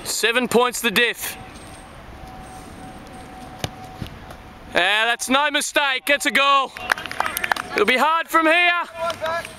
7 points the diff. That's no mistake. It's a goal. It'll be hard from here.